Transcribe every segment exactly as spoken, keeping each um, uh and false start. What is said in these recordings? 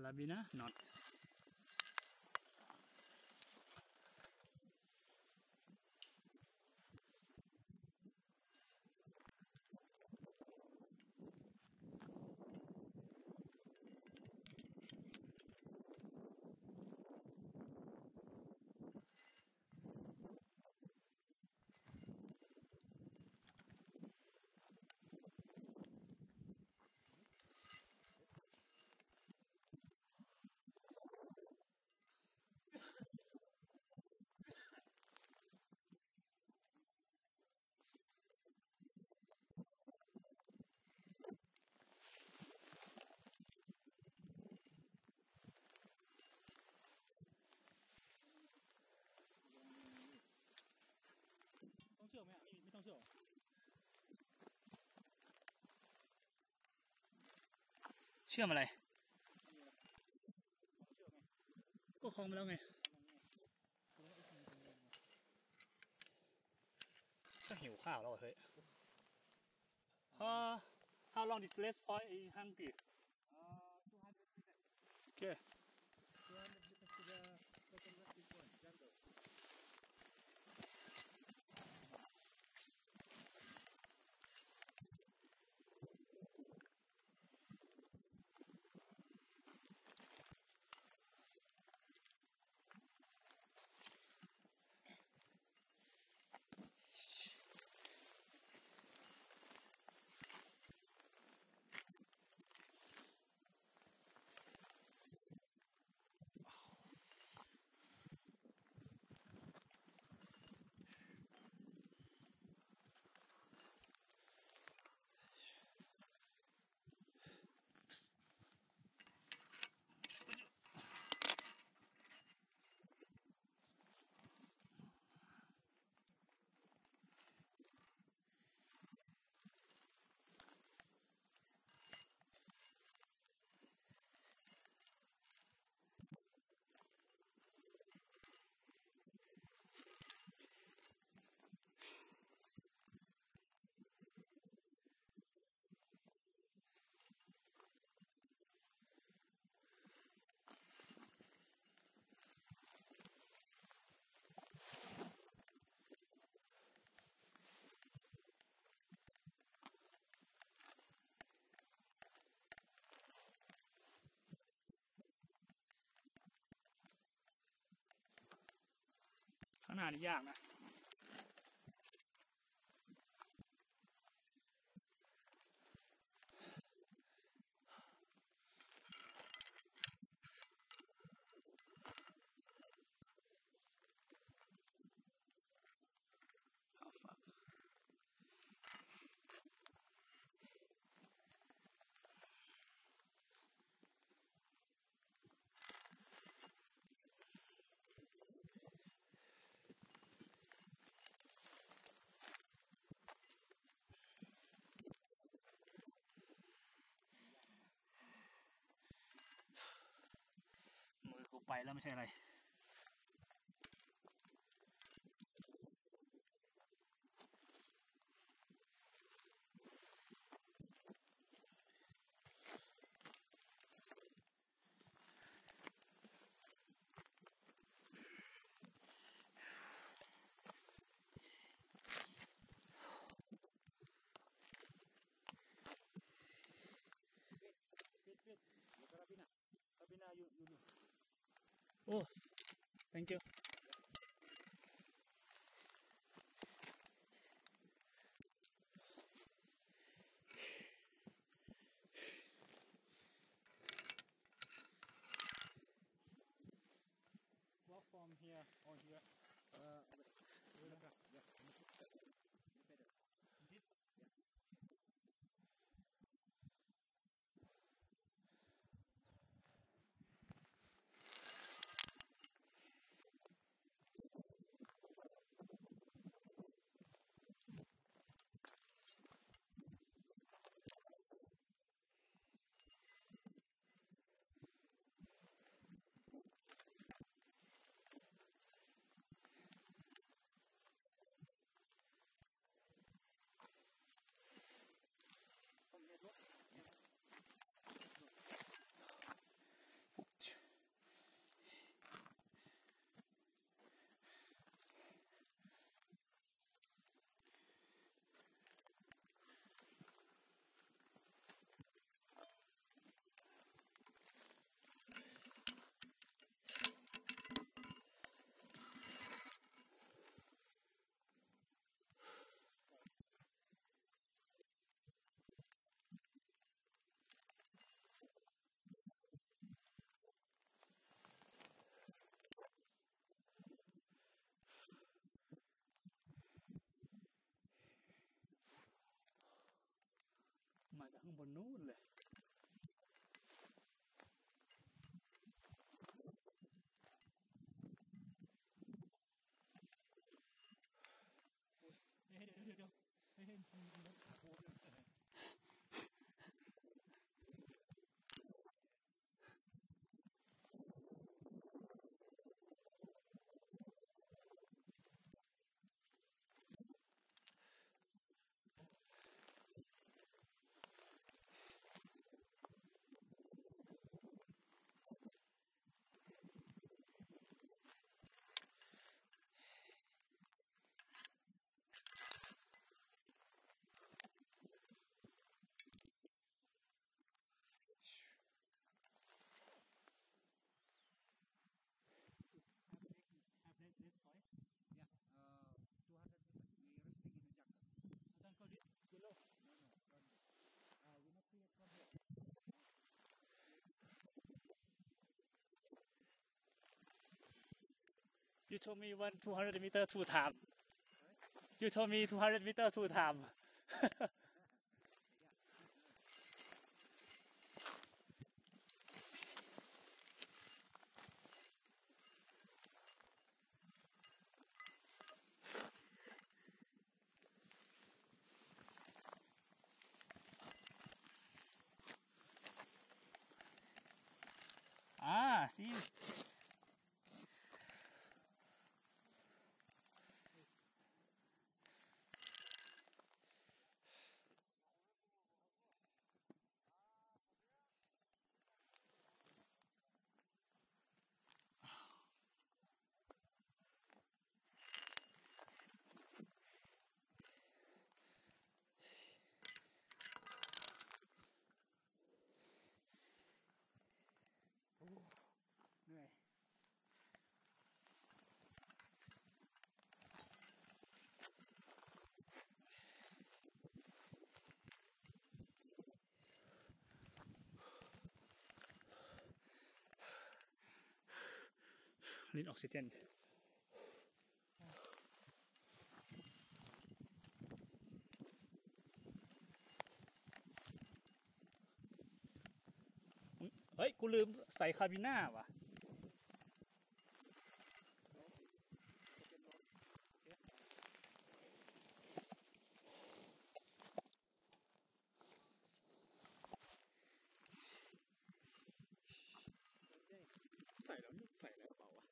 Carabiner knot.เชื่อไหมอ่ะไม่ไม่ต้องเชื่อเชื่อมอะไรก็คล้องไปแล้วไงก็หิวข้าวแล้วเฮ้ย Uh, how long is less point in hungry? Uh, two hundred meters. Okay. two hundred meters to the second resting point, jungle. ข้างหน้านี่ยากนะมือกูไปแล้วไม่ใช่อะไรโอ้ thank you walk from here or here Uh, over there. Yeah. Better. this จากข้างบนนู้นเลยเฮ้ยเดี๋ยวเดี๋ยวเดี๋ยวเฮ้ยมันรถขาโค้งเลยYou told me one two hundred meter two time. You told me two hundred meter two time. Ah, see. Heนื่อยลิ้นออกซิเจนเฮ้ยกูลืมใส่คาบิน่าว่ะใส่แล้วใส่แล้วเปล่าวะ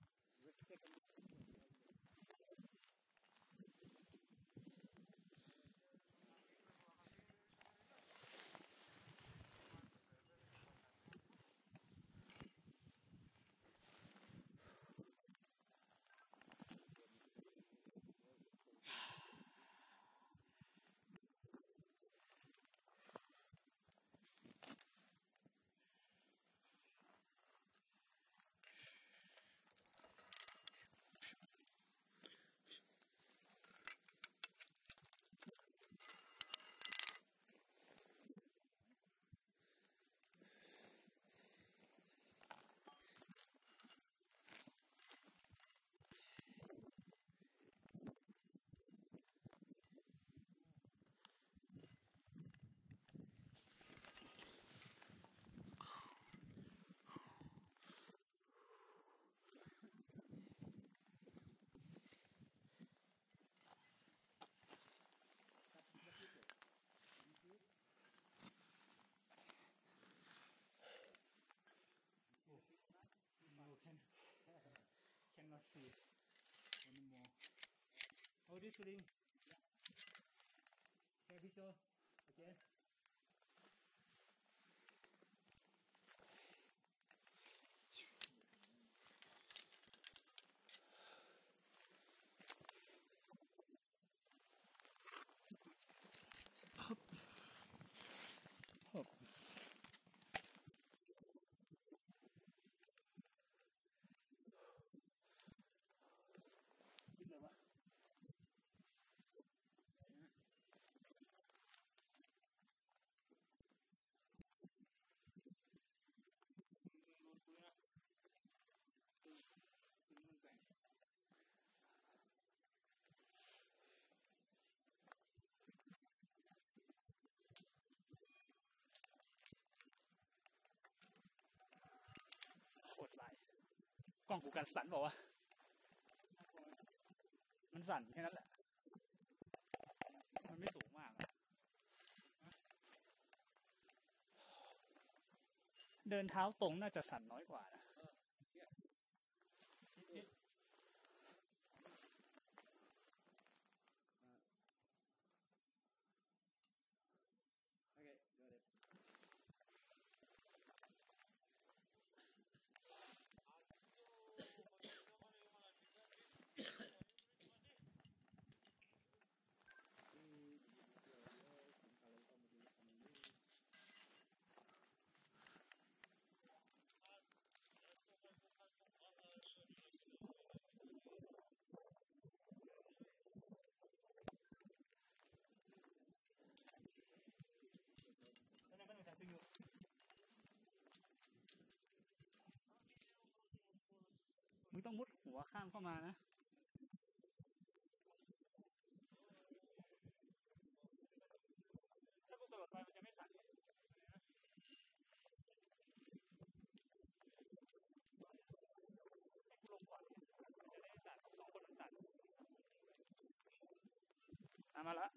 Cannot see anymore. Oh, this ring. Take a picture again. Hop. Hop. กล้องกูกันสั่นบอกว่ามันสั่นแค่นั้นแหละมันไม่สูงมากเดินเท้าตรงน่าจะสั่นน้อยกว่านะมึงต้องมุดหัวข้ามเข้ามานะถ้ากูกระโดดไปมันจะไม่สั่นให้กูลงก่อนมันจะได้สั่นสองคนมันสั่นมาละ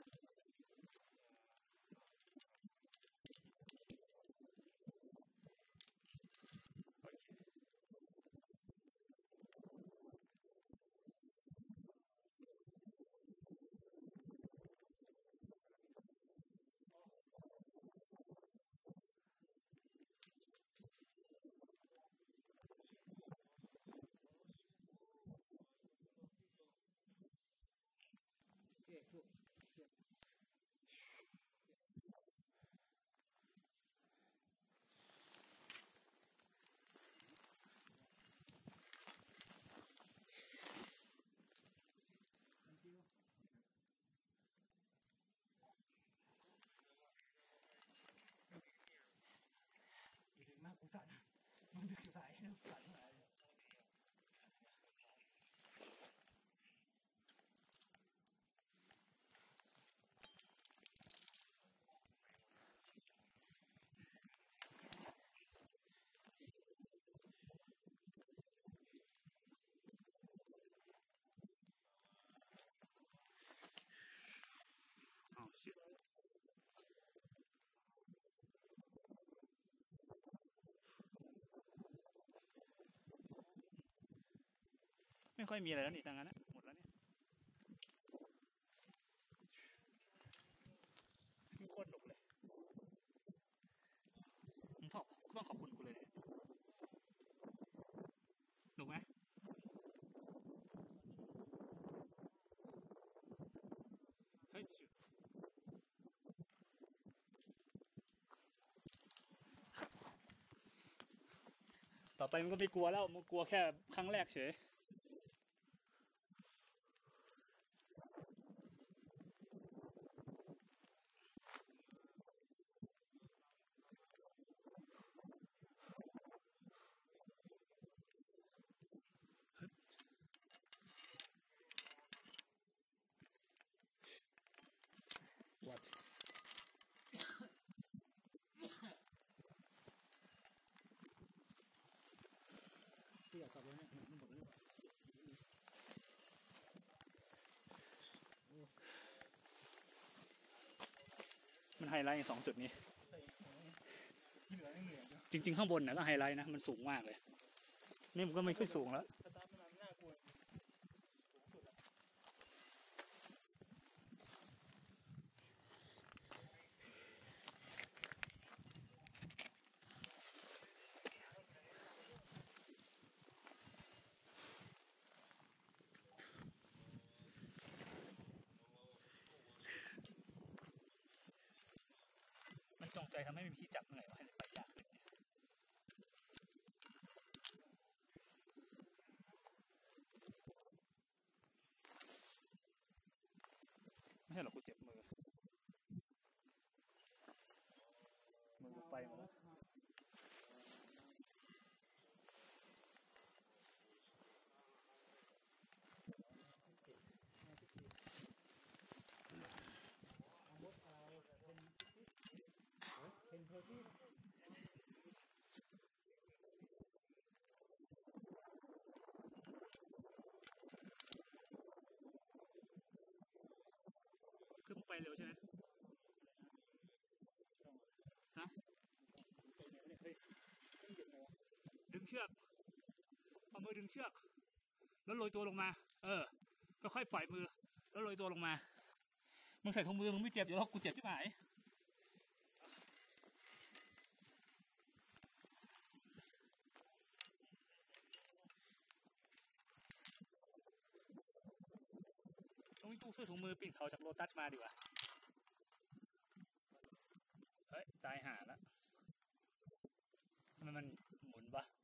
มากกูสั่นมันดึกสายนะสั่นอะไรอ๋อ shitไม่ค่อยมีอะไรแล้วนี่ทางนั้นนะหมดแล้วเนี่ยมีโคตรหนุกเลยมึงต้องต้องขอบคุณกูเลยเนี่ยหนุกไหมเฮ้ยต่อไปมันก็ไม่กลัวแล้วมันกลัวแค่ครั้งแรกเฉยWhat ที่อยากกลับแล้วเนี่ยมันหมดแล้วมันไฮไลท์สองจุดนี้จริงๆข้างบนเนี่ยก็ไฮไลท์นะมันสูงมากเลยนี่มันก็ไม่ค่อยสูงแล้วจงใจทำให้มีที่จับเมื่อไหร่ให้ไปยากขึ้นไม่ใช่หรอกกูเจ็บมือมือกูไปหมดแล้วเป็นเพอร์ที่ดึงเชือกเอามือดึงเชือกแล้วโรยตัวลงมาเออก็ค่อยปล่อยมือแล้วโรยตัวลงมามึงใส่ถุงมือมึงไม่เจ็บอยู่แล้วกูเจ็บที่ไหนต้องตู้ซื้อถุงมือปิ่นเขาจากโลตัสมาดีกว่าเฮ้ยตายห่าแล้วทำไมมันหมุนวะ